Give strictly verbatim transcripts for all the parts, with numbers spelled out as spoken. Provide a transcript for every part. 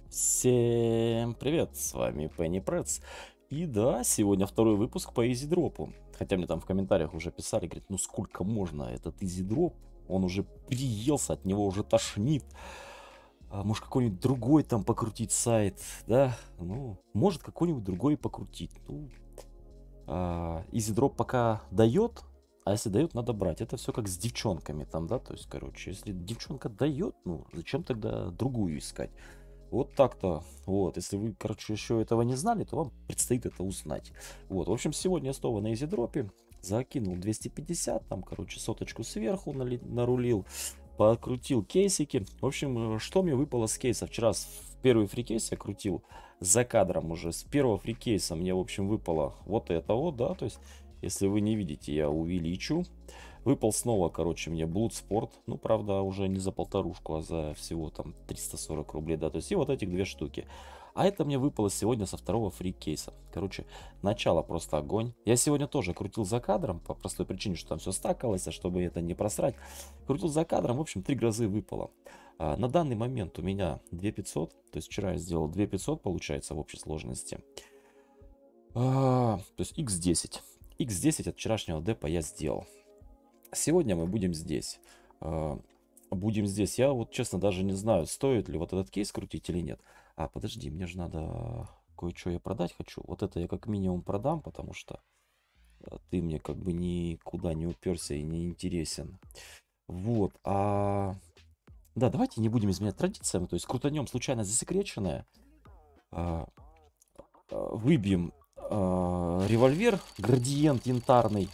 Всем привет, с вами Penny Preds. И да, сегодня второй выпуск по изидропу. Хотя мне там в комментариях уже писали, говорят, ну сколько можно этот изидроп? Он уже приелся, от него уже тошнит. А может какой-нибудь другой там покрутить сайт, да? Ну, может какой-нибудь другой покрутить. Ну, а, изидроп пока дает, а если дает, надо брать. Это все как с девчонками там, да? То есть, короче, если девчонка дает, ну, зачем тогда другую искать? Вот так-то. Вот, если вы, короче, еще этого не знали, то вам предстоит это узнать. Вот, в общем, сегодня я снова на изидропе. Закинул двести пятьдесят, там, короче, соточку сверху нали- нарулил. Покрутил кейсики. В общем, э, что мне выпало с кейса? Вчера с- в первый фрикейс я крутил за кадром уже. С первого фрикейса мне, в общем, выпало вот это вот, да. То есть, если вы не видите, я увеличу. Выпал снова, короче, мне Bloodsport. Ну, правда, уже не за полторушку, а за всего там триста сорок рублей, да. То есть и вот этих две штуки. А это мне выпало сегодня со второго фрикейса. Короче, начало просто огонь. Я сегодня тоже крутил за кадром, по простой причине, что там все стакалось, а чтобы это не просрать. Крутил за кадром, в общем, три грозы выпало. А, на данный момент у меня две тысячи пятьсот, то есть вчера я сделал две тысячи пятьсот, получается, в общей сложности. А, то есть икс десять. икс десять от вчерашнего депа я сделал. Сегодня мы будем здесь. А, Будем здесь. Я вот честно даже не знаю, стоит ли вот этот кейс крутить или нет. А, подожди, мне же надо кое-что я продать хочу. Вот это я как минимум продам, потому что а, ты мне как бы никуда не уперся и не интересен. Вот. А да, давайте не будем изменять традициям. То есть крутанем случайно засекреченное. а, а, Выбьем а, револьвер, градиент янтарный.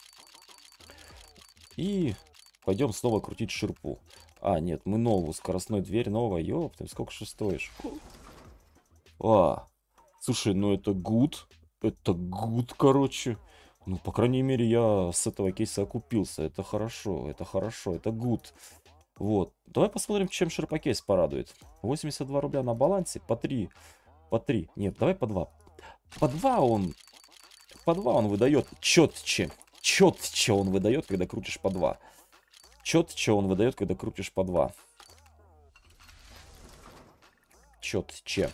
И пойдем снова крутить ширпу. А, нет, мы новую, скоростной дверь новая. Ёптам, сколько же стоишь? А, слушай, ну это гуд. Это гуд, короче. Ну, по крайней мере, я с этого кейса окупился. Это хорошо, это хорошо, это гуд. Вот. Давай посмотрим, чем ширпокейс порадует. восемьдесят два рубля на балансе. По три. По три. Нет, давай по два. По два он... По два он выдает четче. Четче он выдает, когда крутишь по два. Четче он выдает, когда крутишь по два. Четче.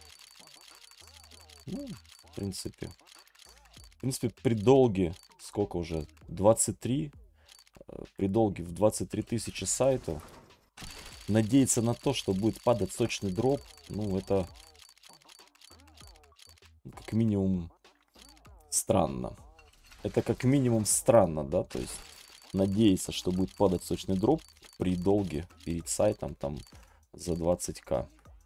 Ну, в принципе. В принципе, при долге, сколько уже? двадцать три. При долге в двадцать три тысячи сайтов. Надеяться на то, что будет падать сочный дроп, ну, это как минимум странно. Это как минимум странно, да, то есть надеяться, что будет падать сочный дроп при долге перед сайтом там за двадцать тысяч.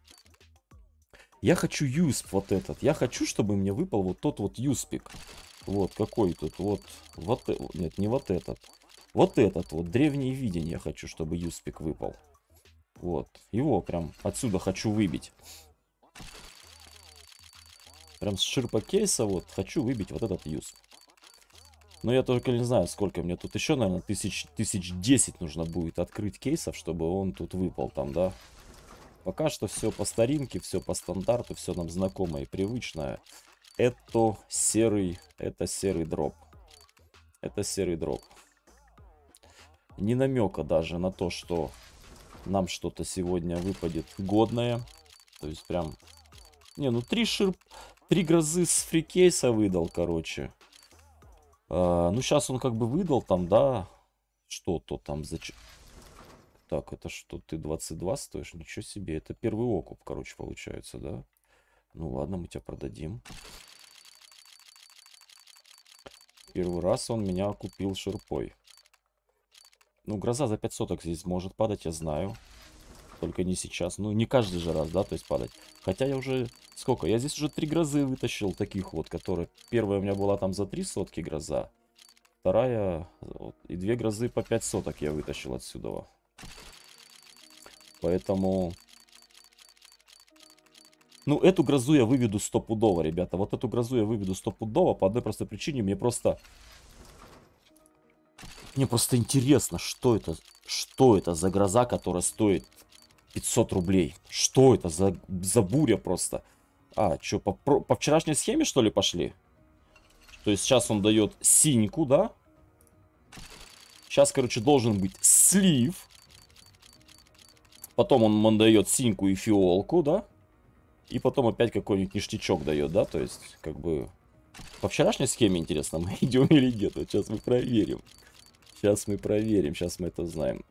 Я хочу юсп вот этот. Я хочу, чтобы мне выпал вот тот вот юспик. Вот, какой тут, вот, вот, э- нет, не вот этот. Вот этот вот, древнее видение я хочу, чтобы юспик выпал. Вот, его прям отсюда хочу выбить. Прям с ширпа кейса вот, хочу выбить вот этот юсп. Но я только не знаю, сколько мне тут еще, наверное, тысяч, тысяч десять нужно будет открыть кейсов, чтобы он тут выпал там, да. Пока что все по старинке, все по стандарту, все нам знакомое и привычное. Это серый, это серый дроп. Это серый дроп. Ни намека даже на то, что нам что-то сегодня выпадет годное. То есть прям... Не, ну три ширп... Три грозы с фрикейса выдал, короче. А, ну сейчас он как бы выдал там, да, что-то там за... Так, это что, ты двадцать два стоишь? Ничего себе, это первый окуп, короче, получается, да? Ну ладно, мы тебя продадим. Первый раз он меня купил ширпой. Ну, гроза за пять соток здесь может падать, я знаю. Только не сейчас. Ну, не каждый же раз, да, то есть падать. Хотя я уже... Сколько? Я здесь уже три грозы вытащил, таких вот, которые... Первая у меня была там за три сотки гроза. Вторая... Вот, и две грозы по пять соток я вытащил отсюда. Поэтому... Ну, эту грозу я выведу стопудово, ребята. Вот эту грозу я выведу стопудово по одной простой причине. Мне просто... Мне просто интересно, что это, что это за гроза, которая стоит пятьсот рублей. Что это за, за буря просто? А, что, по, по вчерашней схеме, что ли, пошли? То есть сейчас он дает синьку, да? Сейчас, короче, должен быть слив. Потом он, он дает синьку и фиолку, да? И потом опять какой-нибудь ништячок дает, да? То есть, как бы... По вчерашней схеме, интересно, мы идем или нет? Вот сейчас мы проверим. Сейчас мы проверим, сейчас мы это знаем.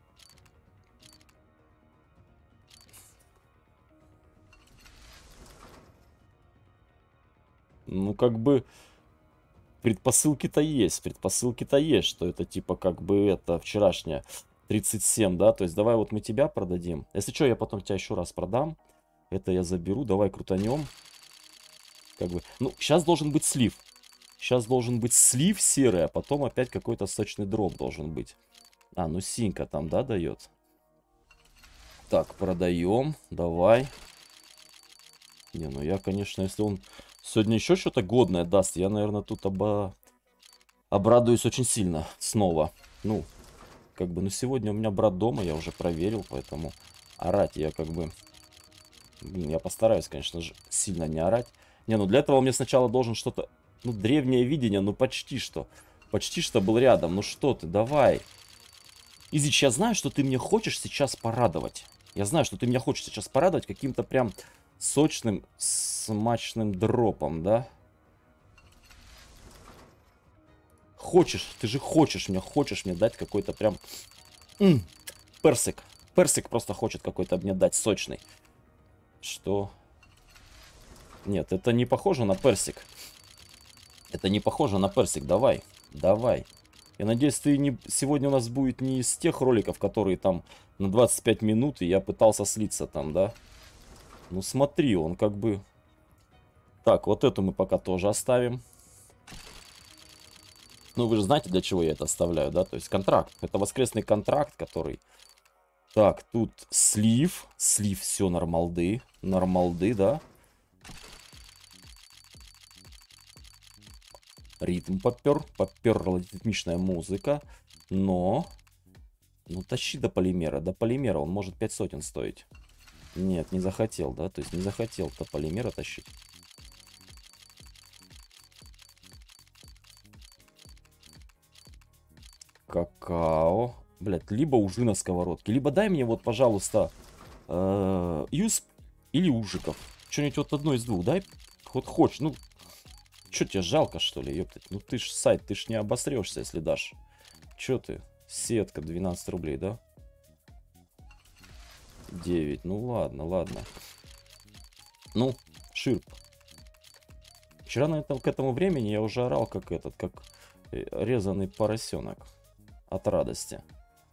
Ну, как бы... Предпосылки-то есть, предпосылки-то есть, что это типа как бы это вчерашняя тридцать семь, да? То есть давай вот мы тебя продадим. Если что, я потом тебя еще раз продам. Это я заберу, давай крутанем. Как бы... Ну, сейчас должен быть слив. Сейчас должен быть слив серый, а потом опять какой-то сочный дроп должен быть. А, ну синька там, да, дает? Так, продаем. Давай. Не, ну я, конечно, если он сегодня еще что-то годное даст, я, наверное, тут оба... обрадуюсь очень сильно снова. Ну, как бы, ну сегодня у меня брат дома, я уже проверил, поэтому орать я как бы... Блин, я постараюсь, конечно же, сильно не орать. Не, ну для этого мне сначала должен что-то... Ну, древнее видение, ну почти что. Почти что был рядом. Ну что ты, давай. Изич, я знаю, что ты мне хочешь сейчас порадовать. Я знаю, что ты меня хочешь сейчас порадовать каким-то прям сочным, смачным дропом, да? Хочешь, ты же хочешь мне, хочешь мне дать какой-то прям... М -м, персик. Персик просто хочет какой-то мне дать сочный. Что? Нет, это не похоже на персик. Это не похоже на персик. Давай, давай. Я надеюсь, ты не... сегодня у нас будет не из тех роликов, которые там на двадцать пять минут, и я пытался слиться там, да? Ну смотри, он как бы... Так, вот эту мы пока тоже оставим. Ну, вы же знаете, для чего я это оставляю, да? То есть контракт. Это воскресный контракт, который... Так, тут слив. Слив, все нормалды. Нормалды, да? Ритм попер. Попер ритмичная музыка. Но... Ну, тащи до полимера. До полимера он может пять сотен стоить. Нет, не захотел, да? То есть не захотел до полимера тащить. Какао. Блять, либо ужи на сковородке. Либо дай мне вот, пожалуйста, э, юз или ужиков. Что-нибудь вот одно из двух. Дай, вот хочешь. Ну, что тебе жалко, что ли, ёптать? Ну ты ж сайт, ты ж не обосрешься, если дашь. Че ты? Сетка, двенадцать рублей, да? девять. Ну ладно, ладно. Ну, ширп. Вчера на этом, к этому времени я уже орал, как этот, как резаный поросенок. От радости.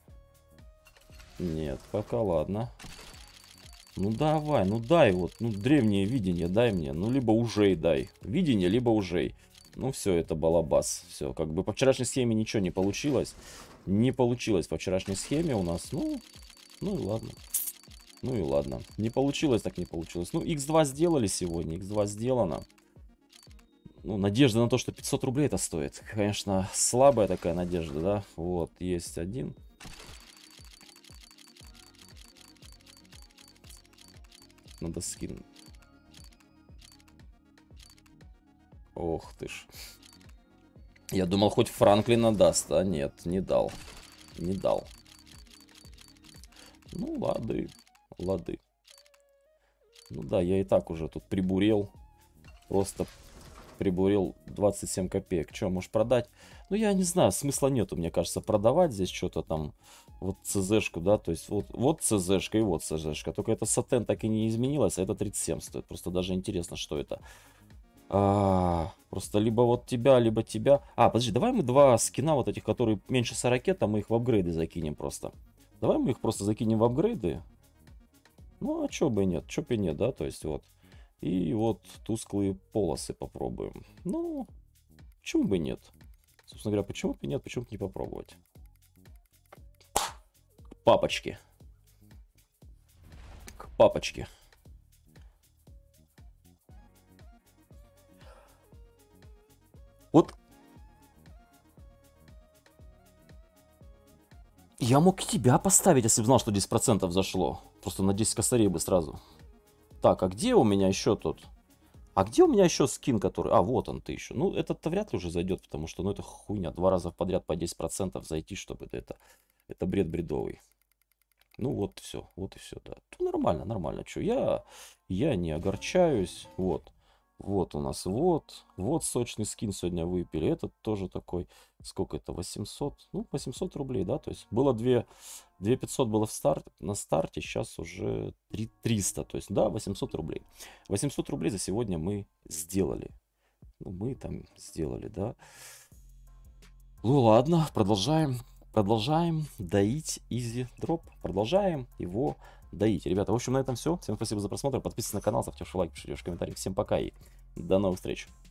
Нет, пока ладно. Ну давай, ну дай вот, ну древнее видение дай мне. Ну либо ужей дай. Видение, либо ужей. Ну все, это балабас. Все, как бы по вчерашней схеме ничего не получилось. Не получилось по вчерашней схеме у нас. Ну, ну и ладно. Ну и ладно. Не получилось, так не получилось. Ну, икс два сделали сегодня. икс два сделано. Ну, надежда на то, что пятьсот рублей это стоит. Конечно, слабая такая надежда, да? Вот, есть один. Надо скинуть. Ох ты ж. Я думал, хоть Франклина даст, а нет, не дал. Не дал. Ну, лады, лады. Ну да, я и так уже тут прибурел. Просто прибурел двадцать семь копеек. Че, можешь продать? Ну, я не знаю, смысла нету, мне кажется, продавать здесь что-то там. Вот цзшку, да, то есть вот, вот цзшка и вот цзшка. Только это сатен так и не изменилось, а это тридцать семь стоит. Просто даже интересно, что это. А, просто либо вот тебя, либо тебя. А, подожди, давай мы два скина вот этих, которые меньше сорока, там мы их в апгрейды закинем просто. Давай мы их просто закинем в апгрейды. Ну, а чё бы и нет, чё бы и нет, да, то есть вот. И вот тусклые полосы попробуем. Ну, почему бы нет? Собственно говоря, почему бы нет, почему бы не попробовать? К папочке. К папочке. Вот я мог тебя поставить, если бы знал, что десять процентов зашло. Просто на десять косарей бы сразу. Так, а где у меня еще тут? А где у меня еще скин, который... А, вот он ты еще. Ну, этот-то вряд ли уже зайдет, потому что, ну, это хуйня. Два раза подряд по десять процентов зайти, чтобы это... Это бред бредовый. Ну вот все, вот и все, да. Ну, нормально, нормально. Что, я, я не огорчаюсь. Вот. Вот у нас вот. Вот сочный скин сегодня выпили. Этот тоже такой. Сколько это? восемьсот? Ну, восемьсот рублей, да? То есть было две две пятьсот было в старт, на старте. Сейчас уже три триста. То есть, да, восемьсот рублей. восемьсот рублей за сегодня мы сделали. Ну, мы там сделали, да. Ну ладно, продолжаем. Продолжаем доить Easy Drop. Продолжаем его доить. Ребята, в общем, на этом все. Всем спасибо за просмотр. Подписывайтесь на канал, ставьте лайк, пишите комментарии. Всем пока и до новых встреч.